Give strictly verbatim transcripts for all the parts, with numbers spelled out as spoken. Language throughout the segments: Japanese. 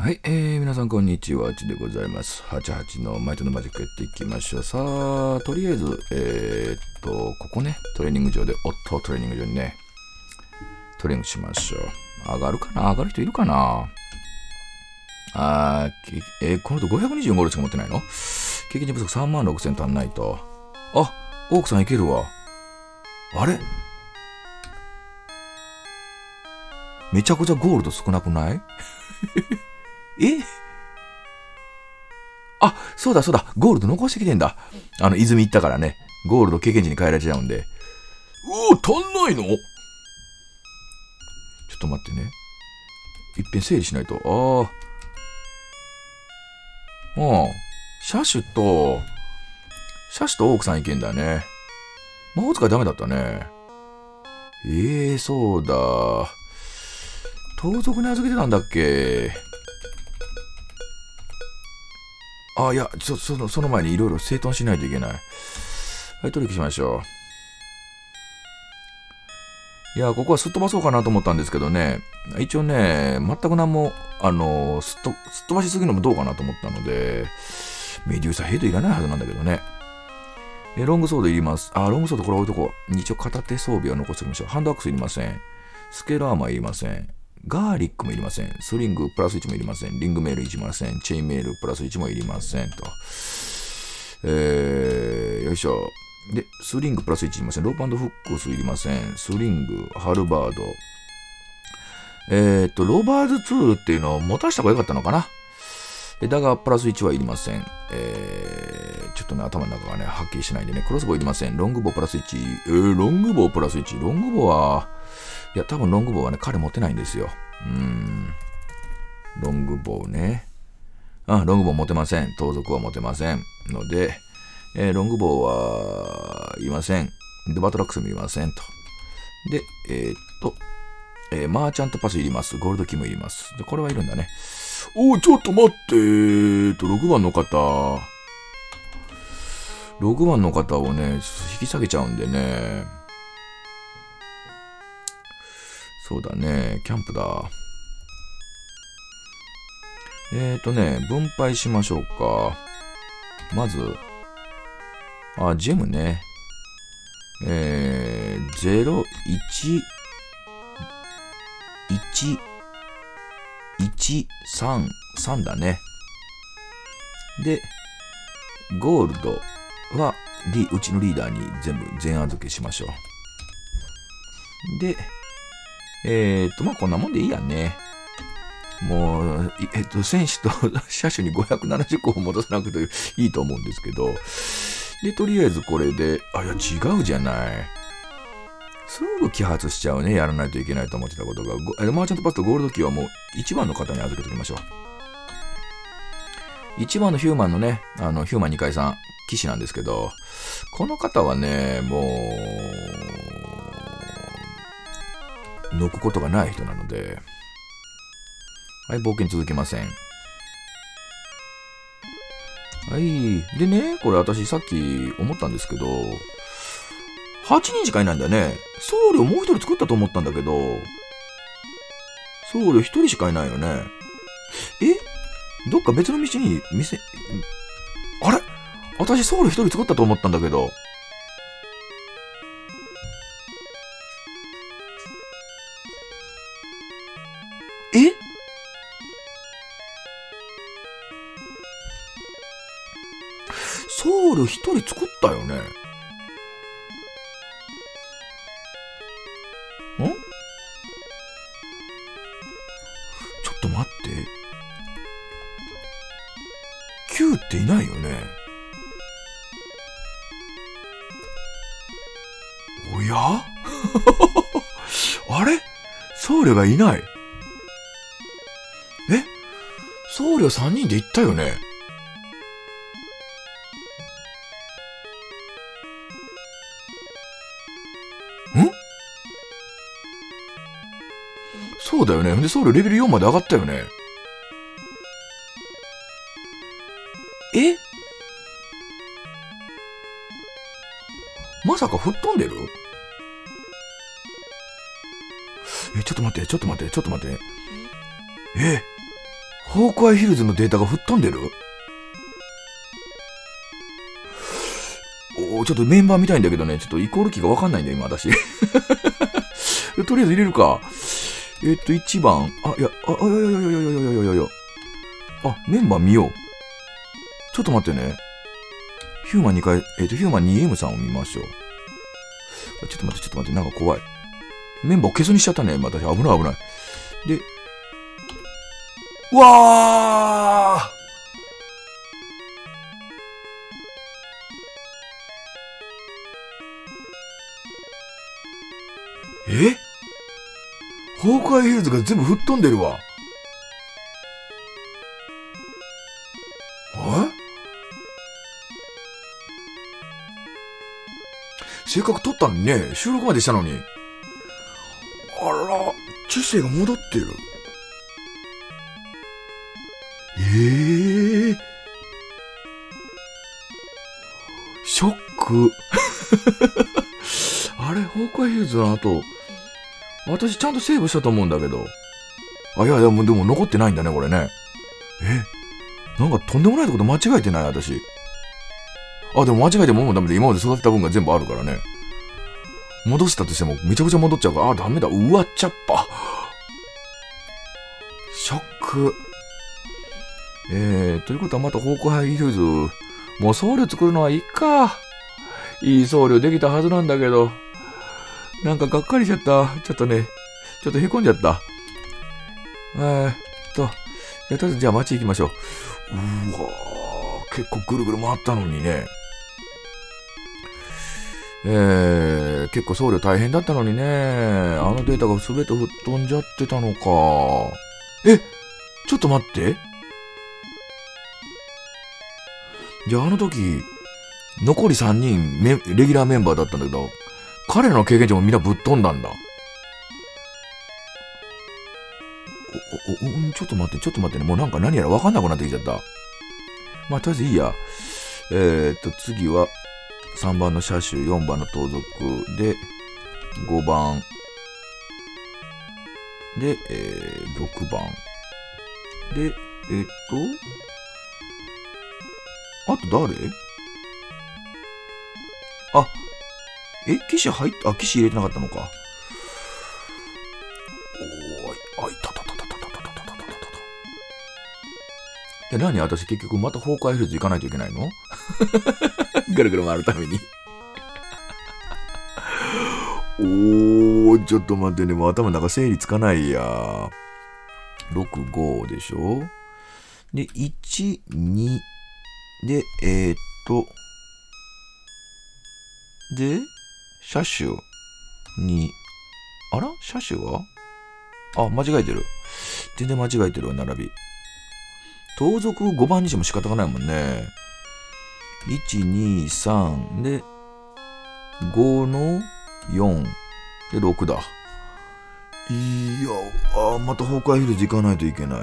はい、えー、皆さんこんにちは、あちでございます。はちじゅうはちの毎度のマジックやっていきましょう。さあ、とりあえず、えー、っと、ここね、トレーニング場で、おっと、トレーニング場にね、トレーニングしましょう。上がるかな上がる人いるかなあー、えー、この人ごひゃくにじゅうごゴールしか持ってないの？経験値不足さんまんろくせん足んないと。あ、オークさんいけるわ。あれめちゃくちゃゴールド少なくないえあ、そうだそうだ。ゴールド残してきてんだ。あの、泉行ったからね。ゴールド経験値に変えられちゃうんで。うお、足んないの？ちょっと待ってね。一遍整理しないと。ああ。うん。シャシュと、シャシュとオークさんいけんだね。魔法使いダメだったね。ええー、そうだ。盗賊に預けてたんだっけ？あ、いや、そ、その、その前にいろいろ整頓しないといけない。はい、取引しましょう。いや、ここはすっ飛ばそうかなと思ったんですけどね。一応ね、全く何も、あの、すっと、すっ飛ばしすぎるのもどうかなと思ったので、メデューサヘッドいらないはずなんだけどね。え、ロングソードいります。あ、ロングソードこれ置いとこう。一応片手装備は残しておきましょう。ハンドアックスいりません。スケールアーマーいりません。ガーリックもいりません。スリングプラスいちもいりません。リングメールいりません。チェインメールプラスいちもいりません。と。えー、よいしょ。で、スリングプラスいちいりません。ロープ&フックスいりません。スリング、ハルバード。えーっと、ロバーズツーっていうのを持たした方が良かったのかな。だが、プラスいちはいりません。えー、ちょっとね、頭の中がね、はっきりしないんでね。クロスボウいりません。ロングボウプラスいち。えー、ロングボウプラスいち。ロングボウは、いや、多分ロングボウはね、彼持ってないんですよ。うーん。ロングボウね。あ、ロングボウ持てません。盗賊は持てません。ので、えー、ロングボウはいません。で、バトラックスもいませんと。で、えー、っと、えー、マーチャントパスいります。ゴールドキーもいります。で、これはいるんだね。おー、ちょっと待ってーと、ろくばんの方。ろくばんの方をね、引き下げちゃうんでね。そうだね、キャンプだ。えーとね、分配しましょうか。まず、あ、ジェムね。えー、ゼロ、いち、いち、いち、さん、さんだね。で、ゴールドは、リうちのリーダーに全部全預けしましょう。で、えーと、まあ、こんなもんでいいやね。もう、えっと、選手と車種にごひゃくななじゅっこを戻さなくていいと思うんですけど。で、とりあえずこれで、あ、いや、違うじゃない。すぐ揮発しちゃうね。やらないといけないと思ってたことが。マーチャントパスとゴールドキーはもういちばんの方に預けておきましょう。いちばんのヒューマンのね、あの、ヒューマンにかいさん、騎士なんですけど、この方はね、もう、抜くことがない人なので、はい、冒険続けません。はい。でね、これ私さっき思ったんですけど、はちにんしかいないんだね。僧侶もう一人作ったと思ったんだけど、僧侶一人しかいないよね。え？どっか別の道に店、あれ？私僧侶一人作ったと思ったんだけど。え？僧侶一人作ったよね。ん？ちょっと待って。きゅうっていないよね。おやあれ？僧侶がいない。え？僧侶さんにんで行ったよね。ん？そうだよね。で、僧侶レベルよんまで上がったよね。え？まさか吹っ飛んでる？え、ちょっと待って、ちょっと待って、ちょっと待って。え、 ホークアイヒルズのデータが吹っ飛んでる。おー、ちょっとメンバー見たいんだけどね、ちょっとイコールキーがわかんないんだよ、今私。とりあえず入れるか。えっと、いちばん。あ、いや、あ、いやいやいやいやいやいやいやいやいや。あ、メンバー見よう。ちょっと待ってね。ヒューマンにかい、えっと、ヒューマン にエム さんを見ましょう。ちょっと待って、ちょっと待って、なんか怖い。メンバーを消すにしちゃったね、今私。危ない危ない。で、うわーえホークアイヒルズが全部吹っ飛んでるわ。えせっかく撮ったのにね、収録までしたのに。あら、知性が戻ってる。ええー、ショック。あれ、ホークアイヒルズの後、私ちゃんとセーブしたと思うんだけど。あ、いやいや、もうでも残ってないんだね、これね。え、なんかとんでもないとこと間違えてない、私。あ、でも間違えてももうダメで、今まで育てた分が全部あるからね。戻したとしてもめちゃくちゃ戻っちゃうから、あ、ダメだ、うわっちゃっぱ。ショック。えー、ということはまたホークアイヒルズ、もう僧侶作るのはいいか。いい僧侶できたはずなんだけど、なんかがっかりしちゃった。ちょっとね、ちょっとへこんじゃった。えーっと、じゃあ、とりあえずじゃあ街行きましょう。うわー、結構ぐるぐる回ったのにね。えー、結構僧侶大変だったのにね。あのデータが全て吹っ飛んじゃってたのか。え、ちょっと待って。じゃああの時、残りさんにんレギュラーメンバーだったんだけど、彼らの経験値もみんなぶっ飛んだんだ。お、お、お、ちょっと待って、ちょっと待ってね。もうなんか何やらわかんなくなってきちゃった。まあ、とりあえずいいや。えーっと、次は、さんばんの車種、よんばんの盗賊で、ごばんで、えー、ろくばんで、えー、っと、あと誰？あ、え、騎士入っ、あ、騎士入れてなかったのか。おーい、あ、いたたたたたたたたたたたたた。え、何？私結局またホークアイヒルズ行かないといけないの？ぐるぐる回るために。おー、ちょっと待ってね、もう頭の中整理つかないや。ろく、ごでしょ？で、いち、に、で、えー、っと、で、車種に、あら？車種は？あ、間違えてる。全然間違えてるわ、並び。盗賊ごばんにしても仕方がないもんね。いち、に、さんで、ごのよんでろくだ。いや、あ、またホークアイヒルズ行かないといけない。あ、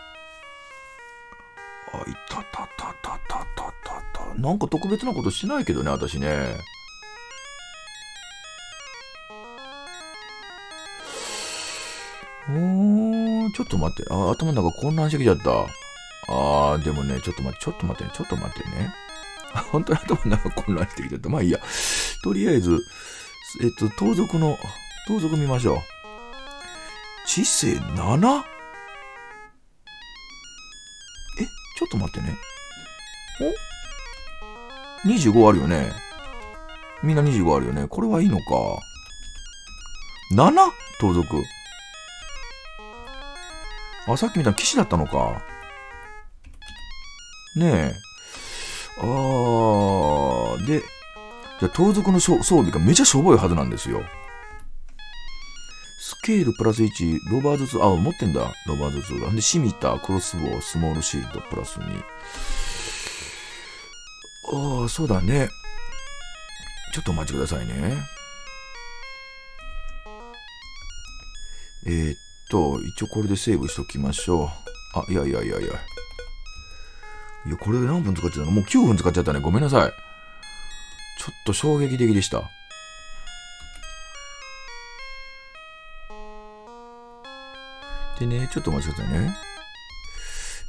いたたたたたたたた。なんか特別なことしないけどね、私ね。おー、ちょっと待って。あ、頭の中混乱してきちゃった。あー、でもね、ちょっと待って、ちょっと待ってね、ちょっと待ってね。本当に頭の中混乱してきちゃった。まあいいや。とりあえず、えっと、盗賊の、盗賊見ましょう。知性 なな？ え、ちょっと待ってね。お ?にじゅうご あるよね。みんなにじゅうごあるよね。これはいいのか。なな？ 盗賊。あ、さっき見たの騎士だったのか。ねえ。あー、で、じゃあ盗賊の装備がめちゃしょぼいはずなんですよ。スケールプラスいち、ロバーズツー、あ、持ってんだ。ロバーズツーが。で、シミター、クロスボウ、スモールシールドプラスに。ああ、そうだね。ちょっとお待ちくださいね。えー、っと、一応これでセーブしときましょう。あ、いやいやいやいや。いや、これで何分使っちゃったの？もうきゅうふん使っちゃったね。ごめんなさい。ちょっと衝撃的でした。でね、ちょっとお待ちくださいね。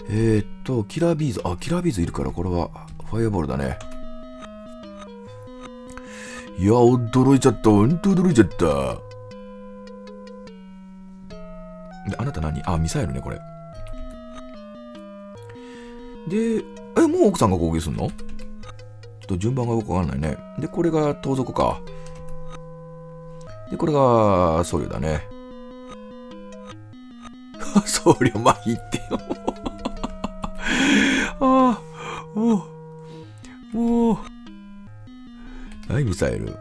えー、っと、キラービーズ。あ、キラービーズいるから、これは、ファイアボールだね。いや、驚いちゃった。ほんと驚いちゃった。で、あなた何？あ、ミサイルね、これ。で、え、もう奥さんが攻撃すんの？ちょっと順番がよくわかんないね。で、これが盗賊か。で、これが僧侶だね。僧侶まひってよ。ああ、もう、もう。はい、ミサイル。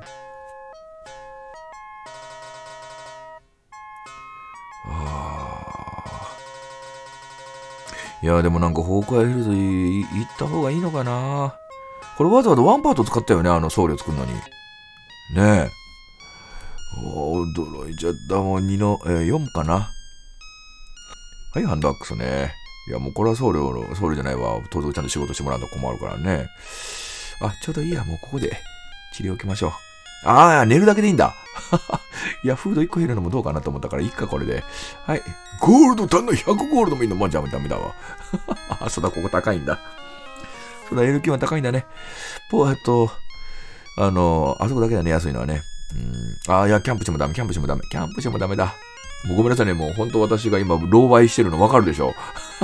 ああ。いや、でもなんか、ホークアイヒルズ行った方がいいのかな。これわざわざワンパート使ったよね、あの僧侶作るのに。ねえ。おー、驚いちゃった。もうにの、えー、よんかな。はい、ハンドアックスね。いや、もうこれは僧侶の、僧侶じゃないわ。盗賊ちゃんと仕事してもらうと困るからね。あ、ちょうどいいや。もうここで治療を受けましょう。ああ、寝るだけでいいんだ。いや、フードいっこ減るのもどうかなと思ったから、いっか、これで。はい。ゴールド単のひゃくゴールドもいいの？まあ、じゃあダメだわ。あ、そうだ、ここ高いんだ。そうだ、エルキュー は高いんだね。ポー、えっと、あの、あそこだけだね、安いのはね。うん。ああ、いや、キャンプしてもダメ、キャンプしてもダメ、キャンプしてもダメだ。もうごめんなさいね、もう本当私が今、狼狽してるの分かるでしょ。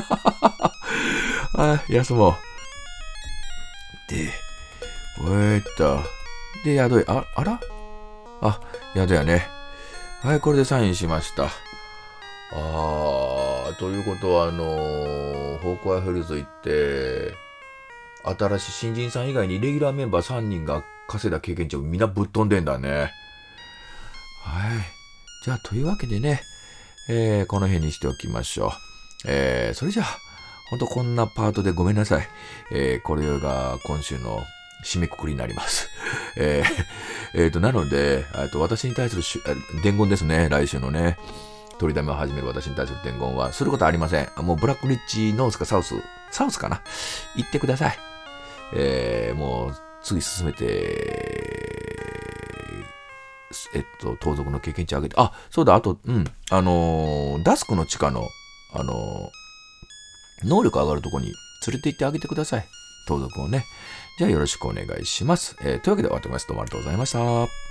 あ、休もう。で、えーっと、で、宿へ、あ、あらあ、宿やね。はい、これでサインしました。あー、ということは、あのー、ホークアイヒルズ行って、新しい新人さん以外にレギュラーメンバーさんにんが稼いだ経験値をみんなぶっ飛んでんだね。はい。じゃあ、というわけでね、えー、この辺にしておきましょう。えー、それじゃあ、ほんとこんなパートでごめんなさい。えー、これが今週の締めくくりになります。えー、えーと、なので、えーと、私に対するし伝言ですね。来週のね、取りだめを始める私に対する伝言は、することはありません。もうブラックリッチノースかサウス、サウスかな。行ってください。えー、もう、次進めて、えっと、盗賊の経験値上げて、あ、そうだ、あと、うん、あのー、ダスクの地下の、あのー、能力上がるとこに連れて行ってあげてください。盗賊をね。じゃあよろしくお願いします。えー、というわけで終わってます。どうもありがとうございました。